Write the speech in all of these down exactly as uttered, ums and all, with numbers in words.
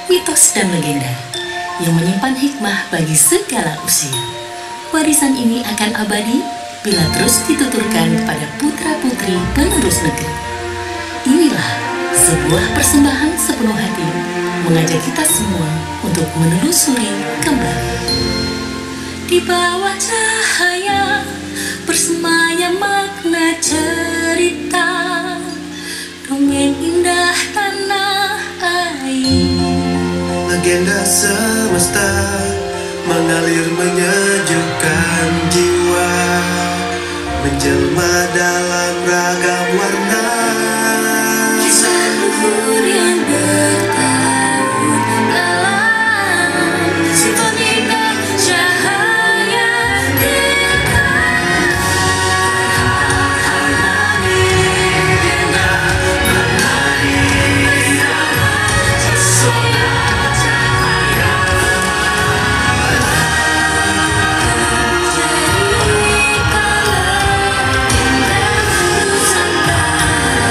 mitos dan legenda yang menyimpan hikmah bagi segala usia. Warisan ini akan abadi bila terus dituturkan kepada putra-putri penerus negeri. Inilah sebuah persembahan sepenuh hati mengajak kita semua untuk menelusuri kembali. Di bawah cahaya bersemayam makna cerita, dongeng indah tanah air. Legenda semesta mengalir menyejukkan jiwa, menjelma dalam ragam warna. Kisah luhur yang bertahun dalam simfoni dan cahaya dekat. Harmoni indah, harmoni pesona cahaya. Jadi kalau indah Nusantara.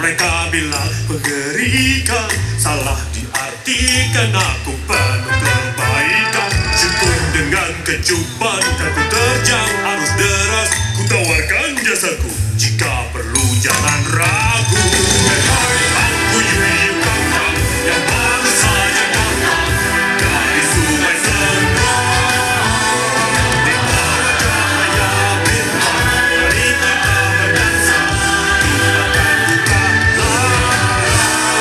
Mereka bilang mengerikan, salah diartikan, aku penuh kebaikan. Syukur dengan kecupan, kan ku terjang arus deras. Ku tawarkan jasaku, jika perlu jangan ragu. Hai, aku Yui Kakak, yang baru saja datang dari sungai Sengkang. Di bawah cahaya bintang, mari kita berdansa, lupakan duka lara.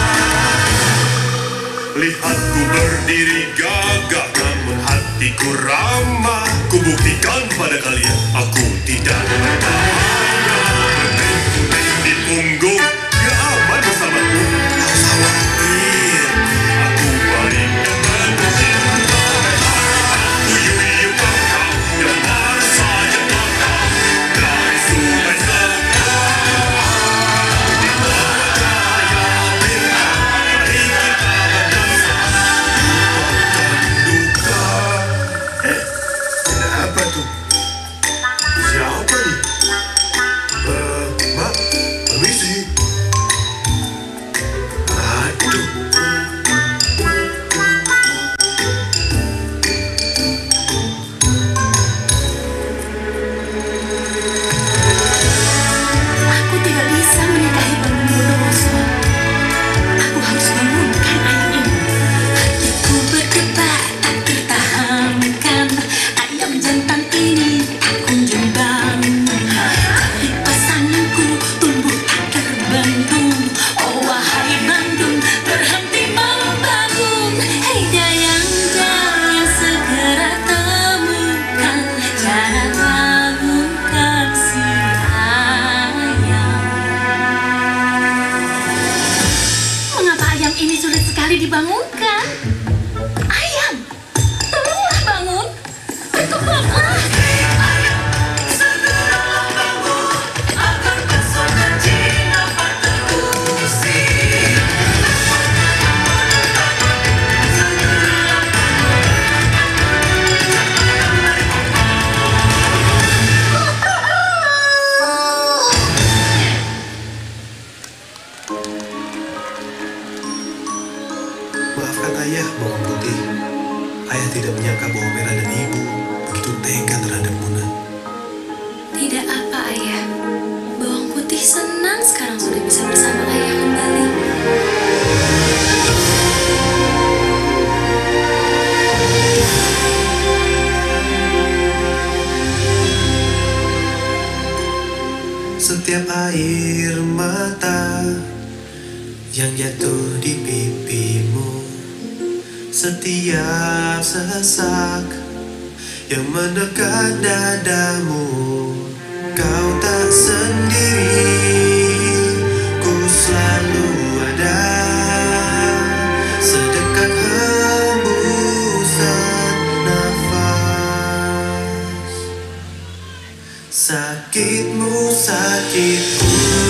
Lihatku berdiri gagah, namun hatiku ramah. Ku buktikan pada kalian, aku tidak berbahaya. Bermain di punggung, ya aman bersamaku. Tak usah khawatir, aku paling penuh cinta. Aku Yui Kakak, yang baru saja datang dari sungai Sengkang. Di bawah cahaya bintang, mari kita berdansa, lupakan duka. Eh, kenapa tuh? Siapa nih? Eh, Mbak, permisi. Aduh. Aku tidak bisa menikahi Bangun Bondowoso. Aku harus bangunkan ayam ini. Hatiku berdebar tak tertahankan. Ayam jantan ini tak kunjung bangun. Di pasanganku tumbuh akar Bandung. Oh wahai Bandung, berhenti membangun. Hei dayang-dayang, segera temukan cara bangunkan si ayam. Mengapa ayam ini sulit sekali dibangunkan? Ayam, tolonglah bangun. Berkembanglah. Segeralah bangun, agar pesona Cina terusik. Maafkan ayah, bawang putih. Ayah tidak menyangka bawang merah dan ibu begitu tega terhadap Muna. Tidak apa, Ayah. Bawang putih senang sekarang sudah bisa bersama Ayah kembali. Setiap air mata yang jatuh di pipimu, setiap sesak yang mendekat dadamu, kau tak sendiri, ku selalu ada. Sedekat hembusan nafas, sakitmu sakitku.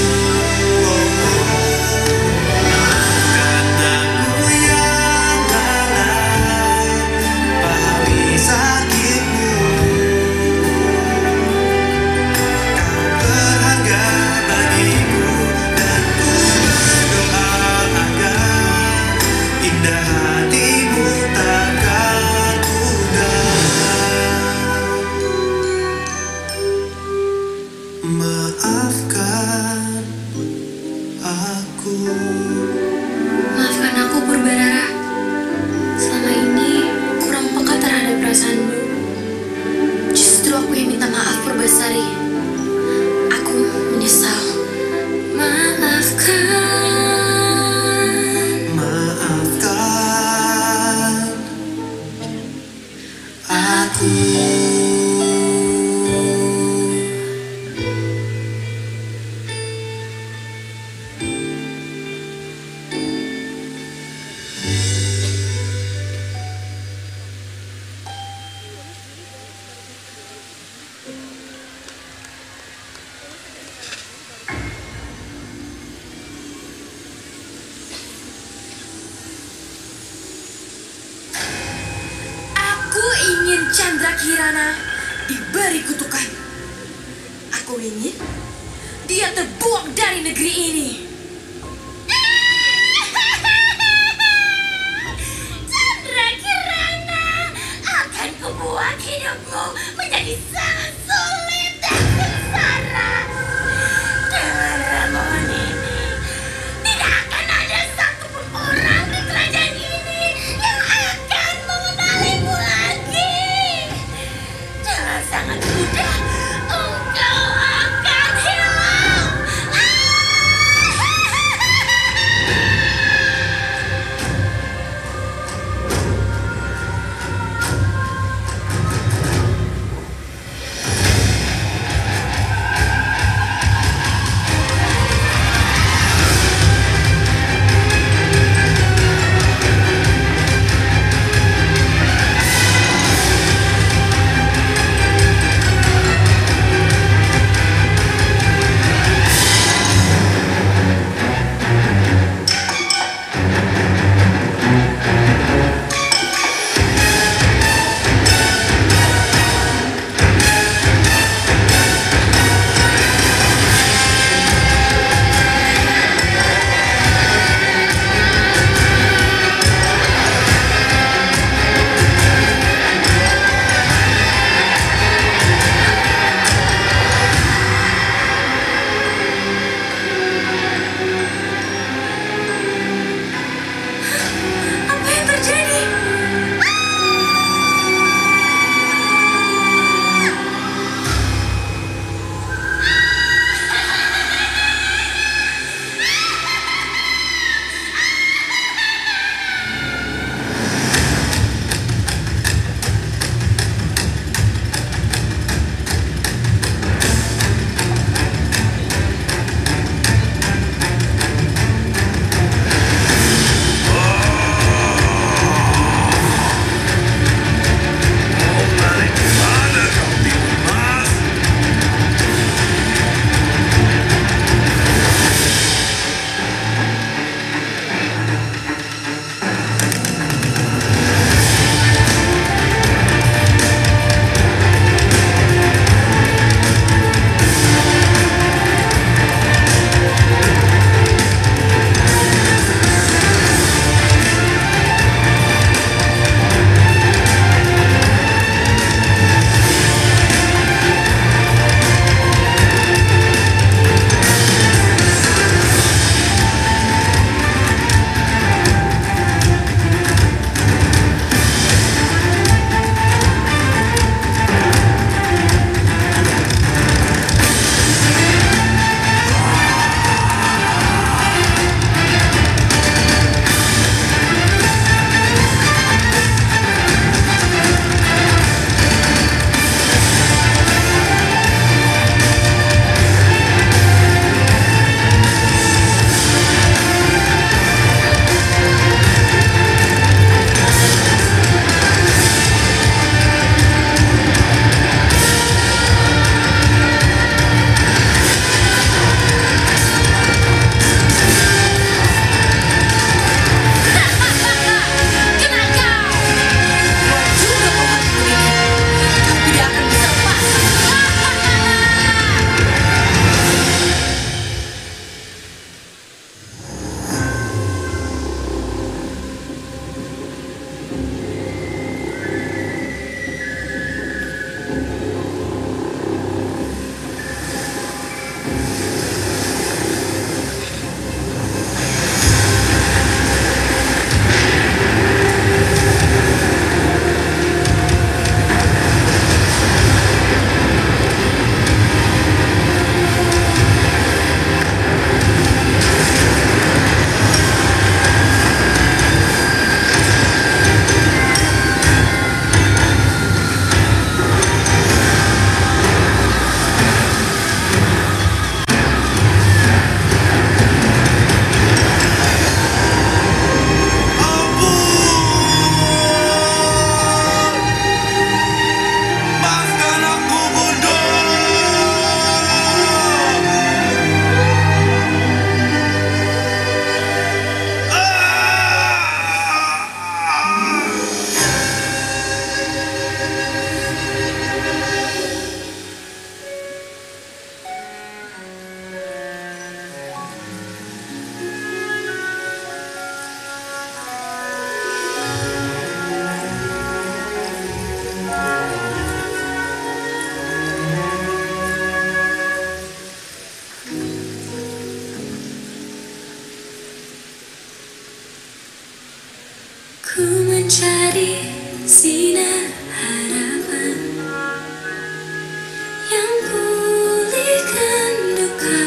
Maafkan aku yang lalai, pahami sakitmu. Kau berharga bagiku, dan ku berdoa agar indah hatimu takkan pudar. Maafkan aku. Maafkan aku, Purbarara. Selama ini kurang peka terhadap perasaanmu. Justru aku yang minta maaf, Purbasari. Aku menyesal. Maafkan. Maafkan aku. Aku ingin Chandra Kirana diberi kutukan. Aku ingin dia terbuang dari negeri ini. Maafkan aku, Bunda. Ku mencari sinar harapan yang pulihkan duka,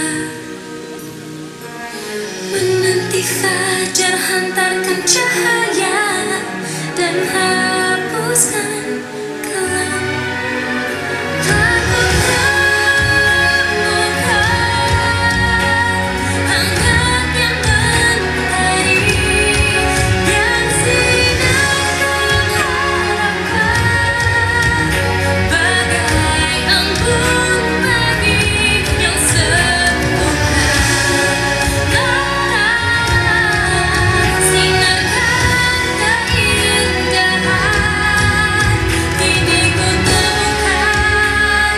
menanti fajar hantarkan cahaya dan hapuskan kelam. Aku temukan hangat yang mentari yang sinarkan harapan, bagai embun pagi yang sembuhkan. Sinarkan keindahan, kini ku temukan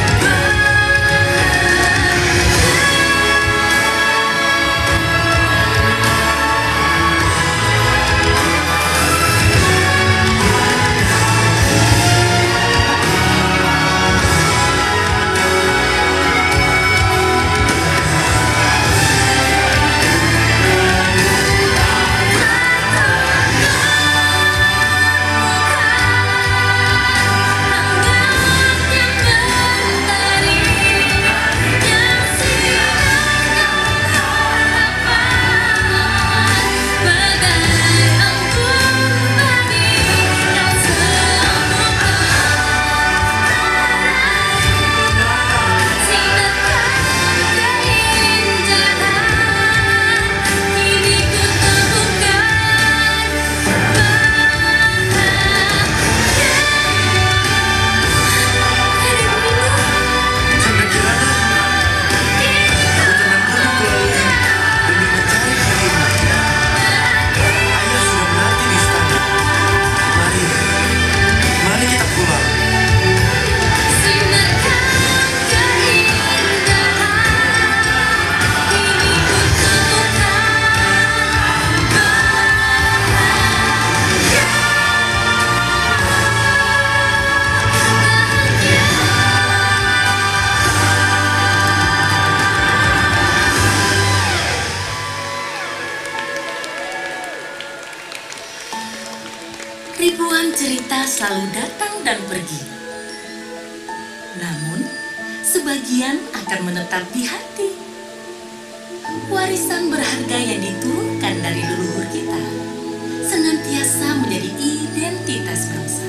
ribuan cerita selalu datang dan pergi. Namun, sebagian akan menetap di hati. Warisan berharga yang diturunkan dari leluhur kita senantiasa menjadi identitas bangsa.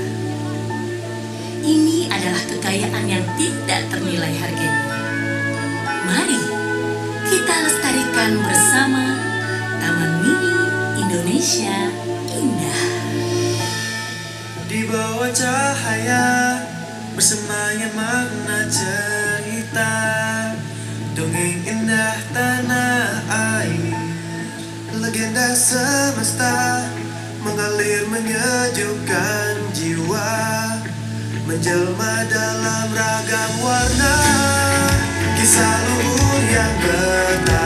Ini adalah kekayaan yang tidak ternilai harganya. Mari kita lestarikan bersama Taman Mini Indonesia Indah. Di bawah cahaya bersemayam makna cerita, dongeng indah tanah air, legenda semesta mengalir menyejukkan jiwa, menjelma dalam ragam warna, kisah luhur yang bertahan.